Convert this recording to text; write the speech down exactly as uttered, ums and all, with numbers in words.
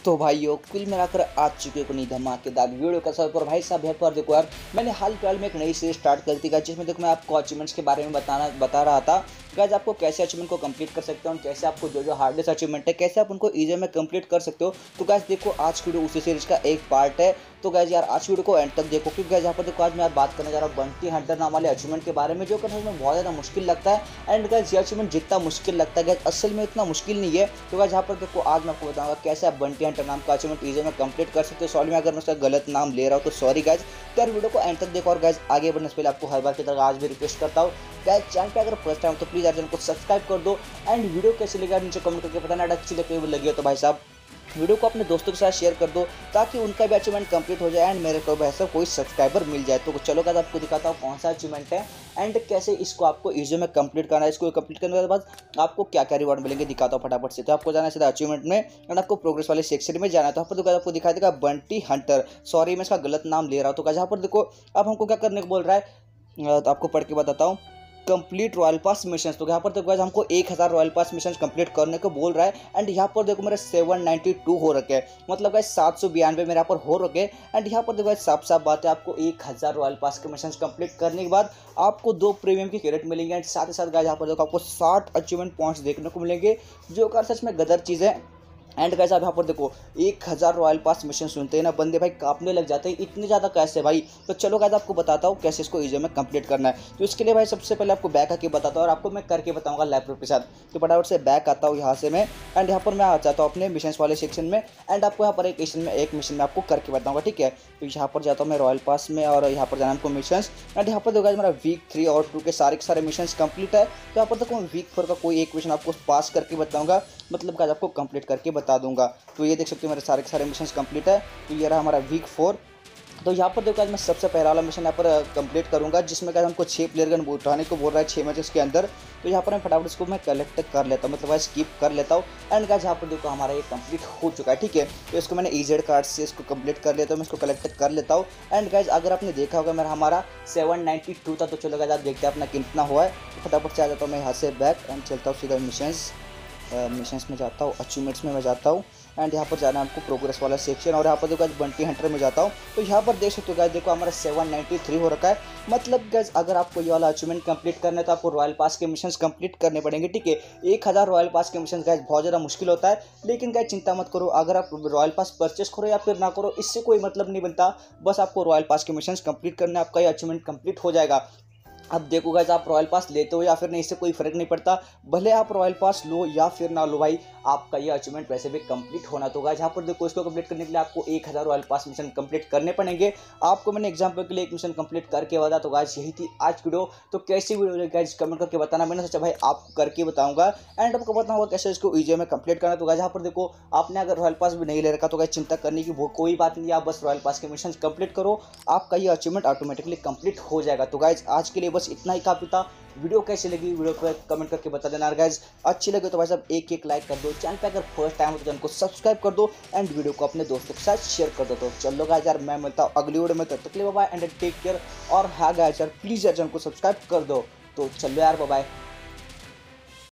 तो भाइयों कुल मिलाकर आ चुके को नहीं धमाकेदार वीडियो का सब पर भाई साहब यहाँ पर देखो यार मैंने हाल फिलहाल में एक नई सीरीज स्टार्ट कर दी जिसमें देखो मैं आपको अचीवमेंट्स के बारे में बताना बता रहा था। गाइस आपको कैसे अचीवमेंट को कंप्लीट कर सकते हो और कैसे आपको जो जो हार्डेस्ट अचीवमेंट है कैसे आप उनको इजी में कंप्लीट कर सकते हो। तो गाइस देखो आज की वीडियो उसी सीरीज का एक पार्ट है। तो गाइस यार आज वीडियो को एंड तक देखो क्योंकि गाइस यहाँ पर देखो आज मैं बात करने जा रहा हूँ बंटी हंटर नाम वाले अचीवमेंट के बारे में जो करने में बहुत ज़्यादा मुश्किल लगता है। एंड गाइस ये अचीवमेंट जितना मुश्किल लगता है गाइस असल में इतना मुश्किल नहीं है। तो गाइस यहाँ पर देखो आज मैं आपको बताऊंगा कैसे आप बंटी हंटर नाम का अचीवमेंट इजी में कंप्लीट कर सकते हो। सॉरी मैं अगर मैं उसका गलत नाम ले रहा हूँ तो सॉरी गाइस। तो यार वीडियो को एंड तक देखो और गाइस आगे बढ़ने से पहले आपको हर बार की तरह आज भी रिक्वेस्ट करता हूँ गाइस चैनल पे अगर फर्स्ट टाइम तो प्लीज यार चैनल को सब्सक्राइब कर दो। एंड वीडियो कैसी लगी नीचे कमेंट करके बताना। अच्छी लगी हो तो भाई साहब वीडियो को अपने दोस्तों के साथ शेयर कर दो ताकि उनका भी अचीवमेंट कंप्लीट हो जाए एंड मेरे को वैसे कोई सब्सक्राइबर मिल जाए। तो चलो गाइस आपको दिखाता हूँ कौन सा अचीवमेंट है एंड कैसे इसको आपको इजी में कंप्लीट करना है। इसको कंप्लीट करने के बाद आपको क्या क्या रिवॉर्ड मिलेंगे दिखाता हूँ फटाफट से। तो आपको जाना है सीधा अचीवमेंट में एंड आपको प्रोग्रेस वाले सेक्शन में जाना है। तो यहाँ पर देखो आपको दिखाई देगा बंटी हंटर। सॉरी मैं इसका गलत नाम ले रहा हूँ। तो यहाँ पर देखो अब हमको क्या करने को बोल रहा है तो आपको पढ़ के बताता हूँ। Complete royal pass mission. तो यहाँ पर देखो गाइस हमको एक हज़ार रॉयल पास मिशन कंप्लीट करने को बोल रहा है। एंड यहाँ पर देखो मेरे सेवन नाइन्टी टू हो रखे हैं मतलब गाइस सात सौ बयानवे मेरे यहाँ पर हो रखे। एंड यहाँ पर देखो गाइस साफ साफ बात है आपको एक हज़ार रॉयल पास के मिशन कंप्लीट करने के बाद आपको दो प्रीमियम की कैरेट मिलेंगे। एंड साथ ही साथ गाइस यहाँ पर देखो आपको साठ अचीवमेंट पॉइंट्स देखने को मिलेंगे जो कि सच में गदर चीज़ है। एंड गाइस आप यहाँ पर देखो एक हज़ार रॉयल पास मिशन सुनते हैं ना बंदे भाई कांपने लग जाते हैं इतने ज़्यादा कैसे भाई। तो चलो गाइस आपको बताता हूँ कैसे इसको इजी में कंप्लीट करना है। तो इसके लिए भाई सबसे पहले आपको बैक आके बताता हूँ और आपको मैं करके बताऊँगा लैपटॉप के साथ। तो फटाफट से बैक आता हूँ यहाँ से मैं एंड यहाँ पर मैं आ जाता हूँ अपने मिशन वाले सेक्शन में। एंड आपको यहाँ पर एक मिशन में एक मिशन में आपको करके बताऊँगा ठीक है। तो यहाँ पर जाता हूँ मैं रॉयल पास में और यहाँ पर जाना हमको मिशन। एंड यहाँ पर देखो गाइस मेरा वीक थ्री और टू के सारे के सारे मिशन कंप्लीट है। तो यहाँ पर देखो वीक फोर का कोई एक मिशन आपको पास करके बताऊँगा मतलब गाइस आपको कंप्लीट करके बता दूंगा। तो ये देख सकते हो मेरे सारे के सारे मिशंस कंप्लीट है। तो ये रहा हमारा वीक फोर। तो यहाँ पर देखो आज मैं सबसे पहला वाला मिशन यहाँ पर कंप्लीट करूंगा जिसमें गाइस हमको छः प्लेयर गन उठाने को बोल रहा है छः मैचेस के अंदर। तो यहाँ पर मैं फटाफट इसको मैं कलेक्ट कर लेता हूँ मतलब गाइस स्किप कर लेता हूँ। एंड गाइस यहाँ पर देखो हमारा ये कंप्लीट हो चुका है ठीक है। तो इसको मैंने ईजेड कार्ड से इसको कंप्लीट कर लेता हूँ मैं इसको कलेक्ट कर लेता हूँ। एंड गाइस अगर आपने देखा होगा मेरा हमारा सेवन नाइन्टी टू था। तो चलो गाइस आप देखते हैं अपना कितना हुआ है। तो फटाफट से आ जाता हूँ मैं यहाँ से बैक एंड चलता हूँ सीधा मिशंस मिशंस में जाता हूँ अचीवमेंट्स में मैं जाता हूँ। एंड यहाँ पर जाना है आपको प्रोग्रेस वाला सेक्शन और यहाँ पर देखो बंटी हंटर में जाता हूँ। तो यहाँ पर देख सकते हो गाइस देखो हमारा सेवन नाइन्टी थ्री हो रखा है मतलब गाइस अगर आपको ये वाला अचीवमेंट कंप्लीट करना है तो आपको रॉयल पास के मिशंस कंप्लीट करने पड़ेंगे ठीक है। एक हज़ार रॉयल पास के मिशंस गाइस बहुत ज़्यादा मुश्किल होता है लेकिन गाइस चिंता मत करो अगर आप रॉयल पास परचेस करो या फिर ना करो इससे कोई मतलब नहीं बनता। बस आपको रॉयल पास के मिशंस कंप्लीट करना है आपका ये अचीवमेंट कंप्लीट हो जाएगा। अब देखो गाइस आप रॉयल पास लेते हो या फिर नहीं इससे कोई फर्क नहीं पड़ता भले आप रॉयल पास लो या फिर ना लो भाई आपका ये अचीवमेंट वैसे भी कंप्लीट होना। तो गाइस यहाँ पर देखो इसको कंप्लीट करने के लिए आपको एक हज़ार रॉयल पास मिशन कंप्लीट करने पड़ेंगे। आपको मैंने एग्जांपल के लिए एक मिशन कंप्लीट करके बताया। तो गाइस यही थी आज की वीडियो। तो कैसी वीडियो है गाइस कमेंट करके बताना। मैंने सोचा भाई आप करके बताऊंगा एंड आपको बताऊंगा कैसे इसको ईजी में कंप्लीट करना। तो गाइस यहाँ पर देखो आपने अगर रॉयल पास भी नहीं ले रखा तो गाइस चिंता करने की वो कोई बात नहीं। आप बस रॉयल पास के मिशन कंप्लीट करो आपका ये अचीवमेंट ऑटोमेटिकली कंप्लीट हो जाएगा। तो गाइस आज के लिए बस इतना ही काफी था। वीडियो कैसी लगी वीडियो को कमेंट करके बता देना। गाइस अच्छी लगे तो भाई साहब एक एक लाइक कर दो। चैनल पे अगर फर्स्ट टाइम हो तो चैनल को सब्सक्राइब कर दो एंड वीडियो को अपने दोस्तों के साथ शेयर कर दो। तो चलो गाइस यार मैं मिलता हूँ अगली वीडियो में तब तक के लिए bye bye and take care. और हाँ गाइस यार प्लीज यार चैनल को सब्सक्राइब कर दो। तो चलो यार बाय बाय।